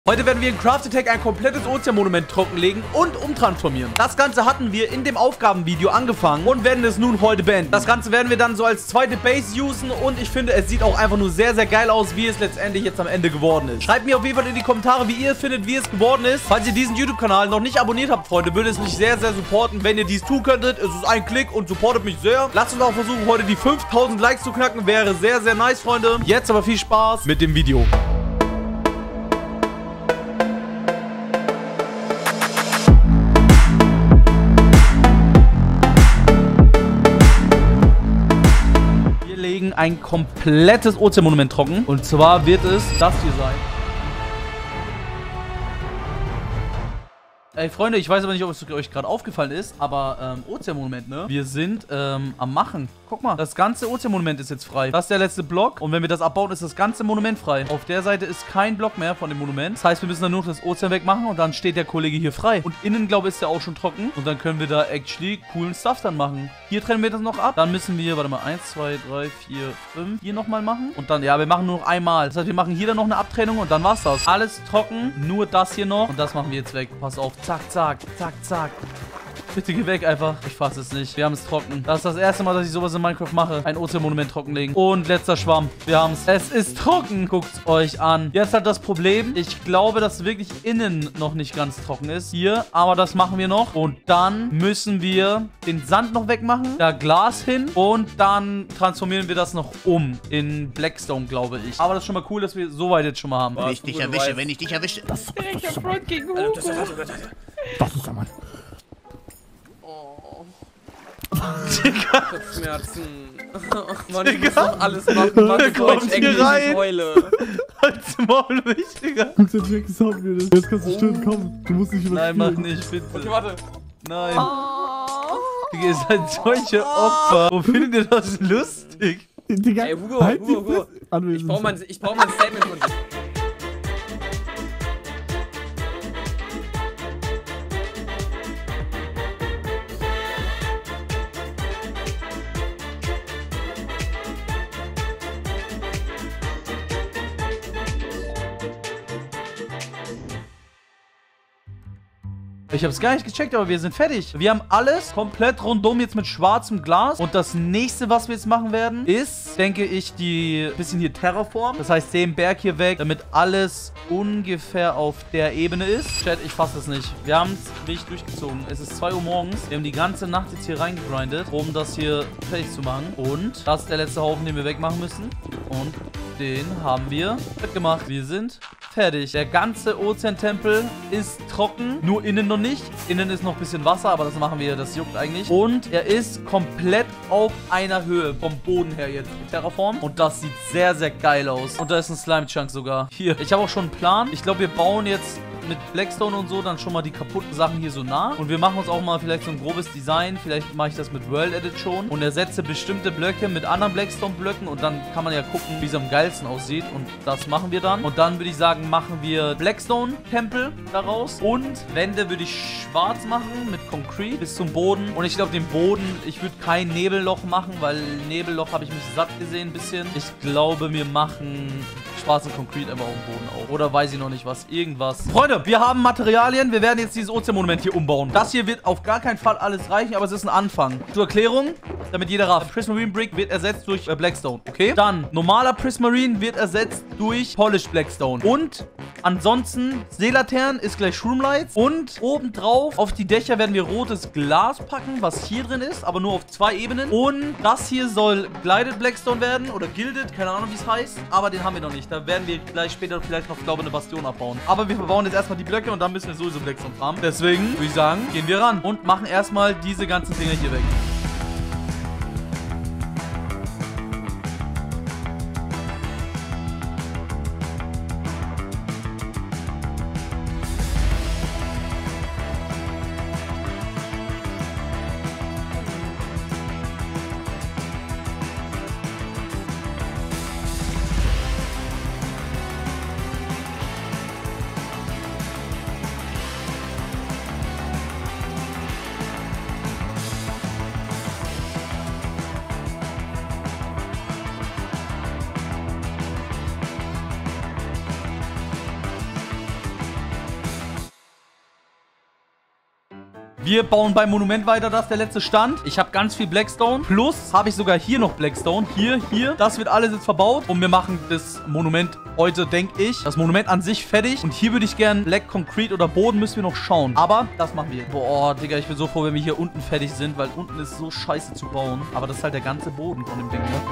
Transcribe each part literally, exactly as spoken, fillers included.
Heute werden wir in Craft Attack ein komplettes Ozeanmonument trockenlegen und umtransformieren. Das Ganze hatten wir in dem Aufgabenvideo angefangen und werden es nun heute beenden. Das Ganze werden wir dann so als zweite Base usen und ich finde, es sieht auch einfach nur sehr, sehr geil aus, wie es letztendlich jetzt am Ende geworden ist. Schreibt mir auf jeden Fall in die Kommentare, wie ihr findet, wie es geworden ist. Falls ihr diesen YouTube-Kanal noch nicht abonniert habt, Freunde, würde es mich sehr, sehr supporten, wenn ihr dies tun könntet. Es ist ein Klick und supportet mich sehr. Lasst uns auch versuchen, heute die fünftausend Likes zu knacken. Wäre sehr, sehr nice, Freunde. Jetzt aber viel Spaß mit dem Video. Ein komplettes Ozeanmonument trocken. Und zwar wird es das hier sein. Ey, Freunde, ich weiß aber nicht, ob es euch gerade aufgefallen ist, aber ähm, Ozeanmonument, ne? Wir sind ähm, am Machen. Guck mal, das ganze Ozeanmonument ist jetzt frei. Das ist der letzte Block. Und wenn wir das abbauen, ist das ganze Monument frei. Auf der Seite ist kein Block mehr von dem Monument. Das heißt, wir müssen dann nur das Ozean wegmachen und dann steht der Kollege hier frei. Und innen, glaube ich, ist der auch schon trocken. Und dann können wir da actually coolen Stuff dann machen. Hier trennen wir das noch ab. Dann müssen wir, warte mal, eins, zwei, drei, vier, fünf hier nochmal machen. Und dann, ja, wir machen nur noch einmal. Das heißt, wir machen hier dann noch eine Abtrennung und dann war's das. Alles trocken, nur das hier noch. Und das machen wir jetzt weg. Pass auf, zack, zack, zack, zack. Bitte geh weg einfach. Ich fasse es nicht. Wir haben es trocken. Das ist das erste Mal, dass ich sowas in Minecraft mache. Ein Ozeanmonument trockenlegen. Und letzter Schwamm. Wir haben es. Es ist trocken. Guckt euch an. Jetzt hat das Problem. Ich glaube, dass wirklich innen noch nicht ganz trocken ist. Hier. Aber das machen wir noch. Und dann müssen wir den Sand noch wegmachen. Da Glas hin. Und dann transformieren wir das noch um. In Blackstone, glaube ich. Aber das ist schon mal cool, dass wir so weit jetzt schon mal haben. Wenn ich dich erwische, wenn ich dich erwische. Das ist Front gegen Hugo. Das ist der Mann. Digga. Schmerzen. Mann, ich muss doch alles machen, was kommt hier rein. Heule. Halt's Maul mich, Digga. Guck, der Jack sagt mir das. Jetzt kannst du schön kommen. Du musst nicht Nein, überspielen. mach nicht, bitte. Okay, warte. Nein. Oh. Digga, ihr seid solche Opfer. Wo findet ihr das lustig? Digga, ey, Hugo, halt Hugo, Hugo. Ich brauch mein, ich brauch mein Statement von dir. Ich hab's gar nicht gecheckt, aber wir sind fertig. Wir haben alles komplett rundum jetzt mit schwarzem Glas. Und das nächste, was wir jetzt machen werden, ist, denke ich, die bisschen hier Terraform. Das heißt, den Berg hier weg, damit alles ungefähr auf der Ebene ist. Chat, ich fasse das nicht. Wir haben es richtig durchgezogen. Es ist zwei Uhr morgens. Wir haben die ganze Nacht jetzt hier reingegrindet, um das hier fertig zu machen. Und das ist der letzte Haufen, den wir wegmachen müssen. Und den haben wir weggemacht. Wir sind fertig. Der ganze Ozeantempel ist trocken. Nur innen noch nicht. Innen ist noch ein bisschen Wasser, aber das machen wir. Das juckt eigentlich. Und er ist komplett auf einer Höhe. Vom Boden her jetzt. Die Terraform. Und das sieht sehr, sehr geil aus. Und da ist ein Slime-Chunk sogar. Hier. Ich habe auch schon einen Plan. Ich glaube, wir bauen jetzt mit Blackstone und so dann schon mal die kaputten Sachen hier so nach. Und wir machen uns auch mal vielleicht so ein grobes Design. Vielleicht mache ich das mit World Edit schon. Und ersetze bestimmte Blöcke mit anderen Blackstone-Blöcken. Und dann kann man ja gucken, wie es am geilsten aussieht. Und das machen wir dann. Und dann würde ich sagen, machen wir Blackstone-Tempel daraus. Und Wände würde ich schwarz machen mit Concrete bis zum Boden. Und ich glaube, den Boden, ich würde kein Nebelloch machen, weil Nebelloch habe ich mich satt gesehen ein bisschen. Ich glaube, wir machen schwarzen Concrete einfach auf dem Boden auch. Oder weiß ich noch nicht was. Irgendwas. Freunde, wir haben Materialien. Wir werden jetzt dieses Ozeanmonument hier umbauen. Das hier wird auf gar keinen Fall alles reichen, aber es ist ein Anfang. Zur Erklärung, damit jeder rafft. Prismarine Brick wird ersetzt durch äh, Blackstone. Okay? Dann, normaler Prismarine wird ersetzt durch Polished Blackstone. Und ansonsten, Seelaternen ist gleich Shroomlights. Und obendrauf auf die Dächer werden wir rotes Glas packen, was hier drin ist, aber nur auf zwei Ebenen. Und das hier soll Glided Blackstone werden oder Gilded, keine Ahnung, wie es heißt. Aber den haben wir noch nicht. Da werden wir gleich später vielleicht noch, glaube ich, eine Bastion abbauen. Aber wir verbauen jetzt erstmal die Blöcke und dann müssen wir sowieso Blackstone farmen. Deswegen würde ich sagen, gehen wir ran und machen erstmal diese ganzen Dinge hier weg. Wir bauen beim Monument weiter. Das ist der letzte Stand. Ich habe ganz viel Blackstone. Plus habe ich sogar hier noch Blackstone. Hier, hier. Das wird alles jetzt verbaut. Und wir machen das Monument heute, denke ich. Das Monument an sich fertig. Und hier würde ich gerne Black Concrete oder Boden müssen wir noch schauen. Aber das machen wir. Boah, Digga, ich bin so froh, wenn wir hier unten fertig sind. Weil unten ist so scheiße zu bauen. Aber das ist halt der ganze Boden von dem Ding, ne?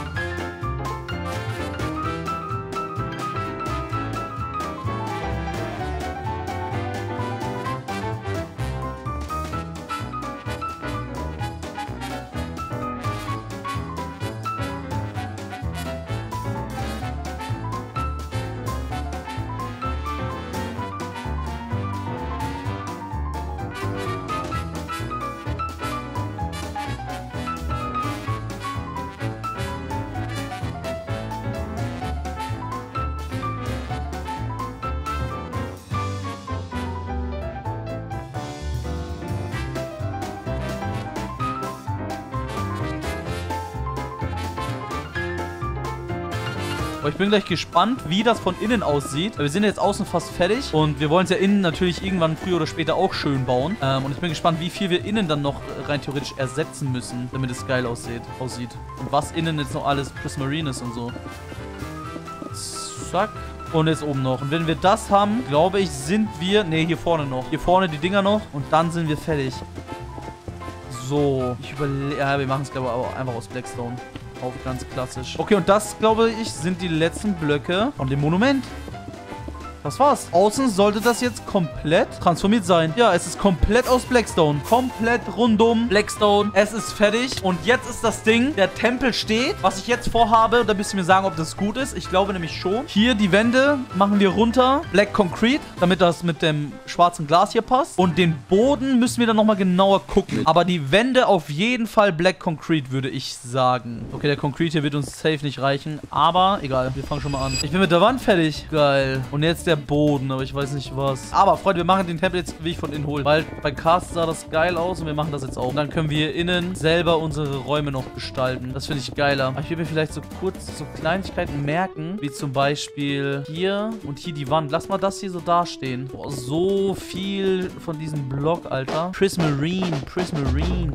Aber ich bin gleich gespannt, wie das von innen aussieht. Wir sind jetzt außen fast fertig. Und wir wollen es ja innen natürlich irgendwann früher oder später auch schön bauen. Ähm, und ich bin gespannt, wie viel wir innen dann noch rein theoretisch ersetzen müssen, damit es geil aussieht. aussieht. Und was innen jetzt noch alles Prismarine ist und so. Zack. Und jetzt oben noch. Und wenn wir das haben, glaube ich, sind wir... Ne, hier vorne noch. Hier vorne die Dinger noch. Und dann sind wir fertig. So. Ich überlege... Ja, wir machen es, glaube ich, aber einfach aus Blackstone. Auf ganz klassisch. Okay, und das, glaube ich, sind die letzten Blöcke von dem Monument. Das war's. Außen sollte das jetzt komplett transformiert sein. Ja, es ist komplett aus Blackstone. Komplett rundum Blackstone. Es ist fertig. Und jetzt ist das Ding, der Tempel steht. Was ich jetzt vorhabe, da müsst ihr mir sagen, ob das gut ist. Ich glaube nämlich schon. Hier die Wände machen wir runter. Black Concrete, damit das mit dem schwarzen Glas hier passt. Und den Boden müssen wir dann nochmal genauer gucken. Aber die Wände auf jeden Fall Black Concrete, würde ich sagen. Okay, der Concrete hier wird uns safe nicht reichen. Aber egal, wir fangen schon mal an. Ich bin mit der Wand fertig. Geil. Und jetzt der Boden, aber ich weiß nicht was. Aber, Freunde, wir machen den Tempel jetzt, wie ich von innen hole. Weil bei Cast sah das geil aus und wir machen das jetzt auch. Und dann können wir innen selber unsere Räume noch gestalten. Das finde ich geiler. Aber ich will mir vielleicht so kurz so Kleinigkeiten merken, wie zum Beispiel hier und hier die Wand. Lass mal das hier so dastehen. Boah, so viel von diesem Block, Alter. Prismarine, Prismarine.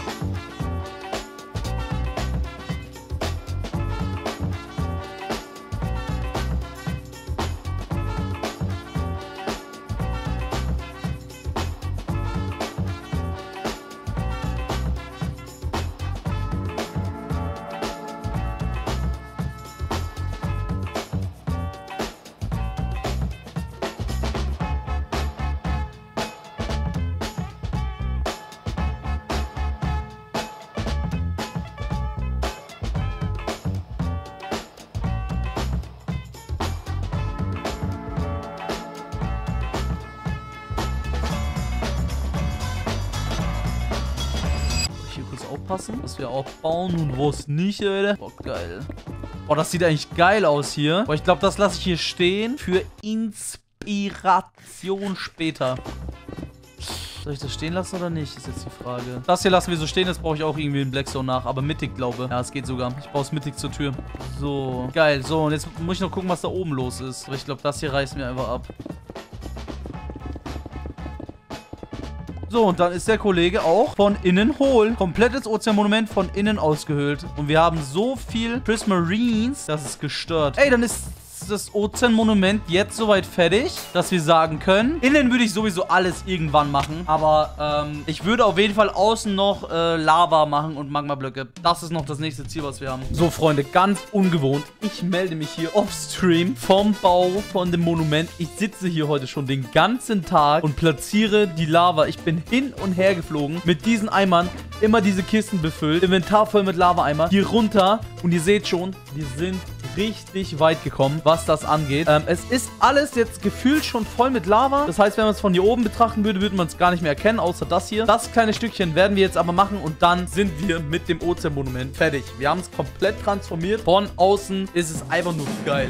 Aufpassen, dass wir aufbauen und wo es nicht, Alter. Boah, geil. Boah, das sieht eigentlich geil aus hier. Boah, ich glaube, das lasse ich hier stehen für Inspiration später. Soll ich das stehen lassen oder nicht, ist jetzt die Frage. Das hier lassen wir so stehen, das brauche ich auch irgendwie in Blackstone nach, aber mittig, glaube ich. Ja, es geht sogar. Ich baue es mittig zur Tür. So, geil. So, und jetzt muss ich noch gucken, was da oben los ist. Aber ich glaube, das hier reißt mir einfach ab. So, und dann ist der Kollege auch von innen hohl. Komplettes Ozeanmonument von innen ausgehöhlt. Und wir haben so viel Prismarines, das ist gestört. Ey, dann ist das Ozeanmonument jetzt soweit fertig, dass wir sagen können, innen würde ich sowieso alles irgendwann machen. Aber ähm, ich würde auf jeden Fall außen noch äh, Lava machen und Magmablöcke. Das ist noch das nächste Ziel, was wir haben. So, Freunde, ganz ungewohnt. Ich melde mich hier offstream vom Bau von dem Monument. Ich sitze hier heute schon den ganzen Tag und platziere die Lava. Ich bin hin und her geflogen mit diesen Eimern. Immer diese Kisten befüllt. Inventar voll mit Lava-Eimer. Hier runter. Und ihr seht schon, wir sind richtig weit gekommen, was das angeht. Ähm, es ist alles jetzt gefühlt schon voll mit Lava. Das heißt, wenn man es von hier oben betrachten würde, würde man es gar nicht mehr erkennen, außer das hier. Das kleine Stückchen werden wir jetzt aber machen und dann sind wir mit dem Ozeanmonument fertig. Wir haben es komplett transformiert. Von außen ist es einfach nur geil.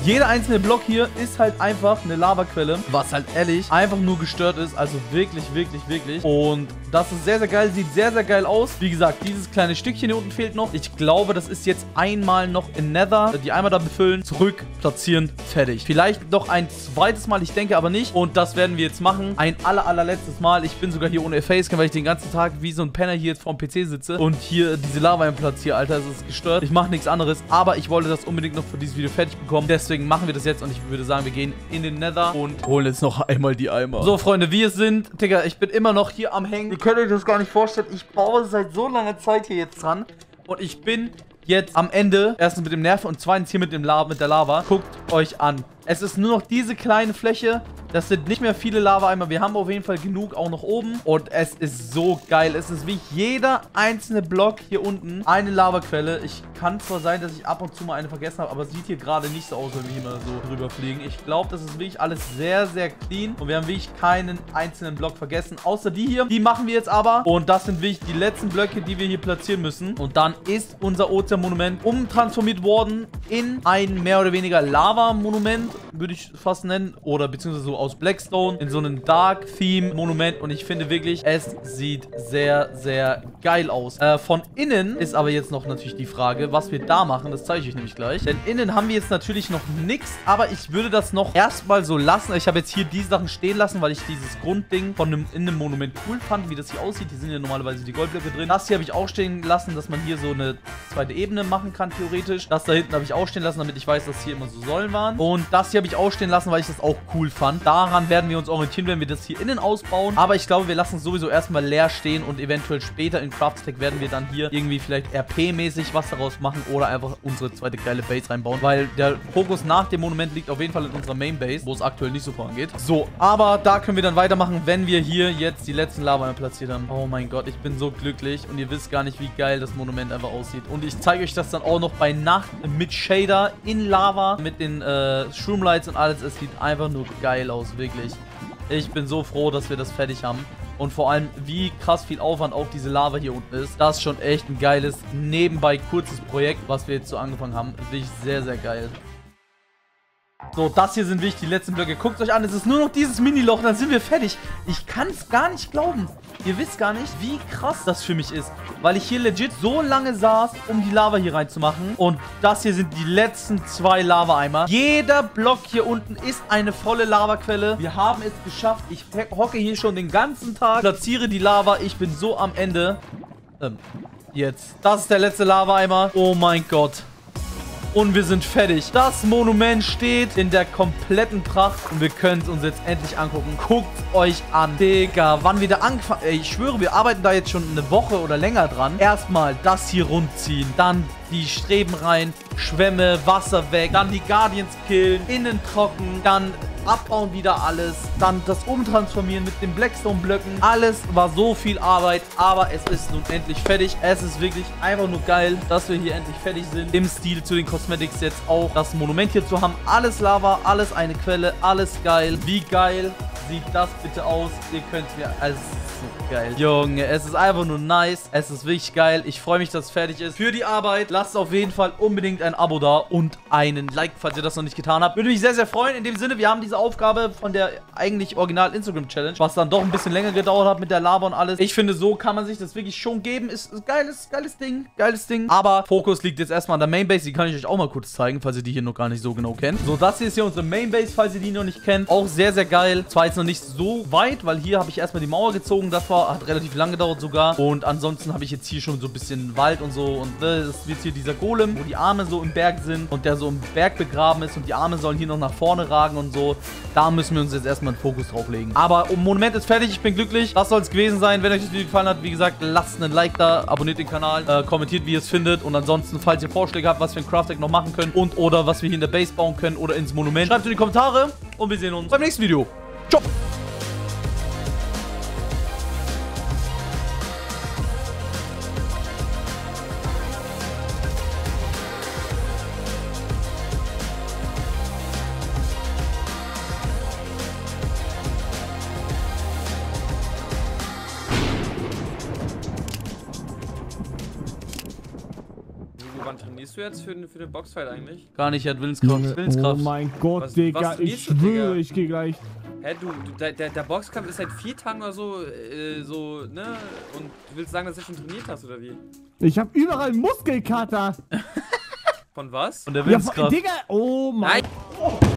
Jeder einzelne Block hier ist halt einfach eine Lavaquelle, was halt ehrlich einfach nur gestört ist. Also wirklich, wirklich, wirklich. Und das ist sehr, sehr geil. Sieht sehr, sehr geil aus. Wie gesagt, dieses kleine Stückchen hier unten fehlt noch. Ich glaube, das ist jetzt einmal noch in Nether. Die einmal da befüllen, zurück, platzieren, fertig. Vielleicht noch ein zweites Mal, ich denke aber nicht. Und das werden wir jetzt machen. Ein aller, allerletztes Mal. Ich bin sogar hier ohne Facecam, weil ich den ganzen Tag wie so ein Penner hier jetzt vorm P C sitze und hier diese Lava im Platz hier, Alter, es ist gestört. Ich mache nichts anderes, aber ich wollte das unbedingt noch für dieses Video fertig bekommen. Deswegen machen wir das jetzt und ich würde sagen, wir gehen in den Nether und holen jetzt noch einmal die Eimer. So, Freunde, wie es sind, Digga, ich bin immer noch hier am Hängen. Ihr könnt euch das gar nicht vorstellen. Ich baue seit so langer Zeit hier jetzt dran und ich bin jetzt am Ende, erstens mit dem Nerven und zweitens hier mit, dem La mit der Lava. Guckt euch an. Es ist nur noch diese kleine Fläche. Das sind nicht mehr viele Lava-Eimer. Wir haben auf jeden Fall genug auch noch oben. Und es ist so geil. Es ist wie jeder einzelne Block hier unten eine Lavaquelle. Ich kann zwar sein, dass ich ab und zu mal eine vergessen habe, aber es sieht hier gerade nicht so aus, wenn wir hier mal so drüber fliegen. Ich glaube, das ist wirklich alles sehr, sehr clean. Und wir haben wirklich keinen einzelnen Block vergessen. Außer die hier. Die machen wir jetzt aber. Und das sind wirklich die letzten Blöcke, die wir hier platzieren müssen. Und dann ist unser Ozeanmonument umtransformiert worden in ein mehr oder weniger Lava-Monument, würde ich fast nennen. Oder beziehungsweise so aus Blackstone in so einem Dark-Theme-Monument. Und ich finde wirklich, es sieht sehr, sehr geil aus. Äh, von innen ist aber jetzt noch natürlich die Frage, was wir da machen. Das zeige ich euch nämlich gleich. Denn innen haben wir jetzt natürlich noch nichts. Aber ich würde das noch erstmal so lassen. Ich habe jetzt hier die Sachen stehen lassen, weil ich dieses Grundding von einem, in einem Monument cool fand, wie das hier aussieht. Hier sind ja normalerweise die Goldblöcke drin. Das hier habe ich auch stehen lassen, dass man hier so eine zweite Ebene machen kann, theoretisch. Das da hinten habe ich auch stehen lassen, damit ich weiß, dass hier immer so Säulen waren. Und das hier habe ich auch stehen lassen, weil ich das auch cool fand. Daran werden wir uns orientieren, wenn wir das hier innen ausbauen. Aber ich glaube, wir lassen es sowieso erstmal leer stehen und eventuell später in Craftstack werden wir dann hier irgendwie vielleicht R P-mäßig was daraus machen oder einfach unsere zweite geile Base reinbauen. Weil der Fokus nach dem Monument liegt auf jeden Fall in unserer Main Base, wo es aktuell nicht so vorangeht. So, aber da können wir dann weitermachen, wenn wir hier jetzt die letzten Lava platziert haben. Oh mein Gott, ich bin so glücklich und ihr wisst gar nicht, wie geil das Monument einfach aussieht. Und ich zeige euch das dann auch noch bei Nacht mit Shader in Lava, mit den äh, Shroomlights und alles. Es sieht einfach nur geil aus, wirklich. Ich bin so froh, dass wir das fertig haben. Und vor allem, wie krass viel Aufwand auf diese Lava hier unten ist. Das ist schon echt ein geiles, nebenbei kurzes Projekt, was wir jetzt so angefangen haben. Wirklich sehr, sehr geil. So, das hier sind wirklich die letzten Blöcke. Guckt euch an, es ist nur noch dieses Mini-Loch, dann sind wir fertig. Ich kann es gar nicht glauben. Ihr wisst gar nicht, wie krass das für mich ist. Weil ich hier legit so lange saß, um die Lava hier reinzumachen. Und das hier sind die letzten zwei Lava-Eimer. Jeder Block hier unten ist eine volle Lavaquelle. Wir haben es geschafft. Ich hocke hier schon den ganzen Tag, platziere die Lava. Ich bin so am Ende. Ähm, jetzt. Das ist der letzte Lava-Eimer. Oh mein Gott. Und wir sind fertig. Das Monument steht in der kompletten Pracht. Und wir können es uns jetzt endlich angucken. Guckt euch an. Digga, wann wir da angefangen... Ey, ich schwöre, wir arbeiten da jetzt schon eine Woche oder länger dran. Erstmal das hier rundziehen. Dann die Streben rein. Schwämme, Wasser weg. Dann die Guardians killen. Innen trocken. Dann abbauen wieder alles. Dann das Umtransformieren mit den Blackstone-Blöcken. Alles war so viel Arbeit, aber es ist nun endlich fertig. Es ist wirklich einfach nur geil, dass wir hier endlich fertig sind. Im Stil zu den Cosmetics jetzt auch das Monument hier zu haben. Alles Lava, alles eine Quelle, alles geil. Wie geil sieht das bitte aus? Ihr könnt mir... Also, so geil. Junge, es ist einfach nur nice. Es ist wirklich geil. Ich freue mich, dass es fertig ist. Für die Arbeit lasst auf jeden Fall unbedingt ein Abo da und einen Like, falls ihr das noch nicht getan habt. Würde mich sehr, sehr freuen. In dem Sinne, wir haben diese Aufgabe von der eigentlich original Instagram-Challenge, was dann doch ein bisschen länger gedauert hat mit der Lava und alles. Ich finde, so kann man sich das wirklich schon geben. Ist ein geiles, geiles Ding. Geiles Ding. Aber Fokus liegt jetzt erstmal an der Mainbase. Die kann ich euch auch mal kurz zeigen, falls ihr die hier noch gar nicht so genau kennt. So, das hier ist hier unsere Mainbase, falls ihr die noch nicht kennt. Auch sehr, sehr geil. Zwar jetzt noch nicht so weit, weil hier habe ich erstmal die Mauer gezogen. Das war, hat relativ lang gedauert sogar. Und ansonsten habe ich jetzt hier schon so ein bisschen Wald und so. Und das ist jetzt hier dieser Golem, wo die Arme so im Berg sind und der so im Berg begraben ist. Und die Arme sollen hier noch nach vorne ragen und so. Da müssen wir uns jetzt erstmal einen Fokus drauf legen. Aber Monument ist fertig. Ich bin glücklich. Das soll es gewesen sein. Wenn euch das Video gefallen hat, wie gesagt, lasst einen Like da. Abonniert den Kanal. Äh, kommentiert, wie ihr es findet. Und ansonsten, falls ihr Vorschläge habt, was wir in Craftstack noch machen können. Und oder was wir hier in der Base bauen können oder ins Monument. Schreibt es in die Kommentare. Und wir sehen uns beim nächsten Video. Ciao. wann trainierst du jetzt für, für den Boxfight eigentlich? Gar nicht, er hat Willenskraft. Willenskraft. Oh mein Gott, Was- Digga, was ich trainierst du, schwöre, Digga? ich gehe gleich. Hä, du, du der, der der Boxkampf ist seit vier Tagen oder so, äh, so, ne? Und du willst sagen, dass du schon trainiert hast, oder wie? Ich hab überall Muskelkater. Von was? Und der Ja, Willenskraft. Digga, oh mein Nein!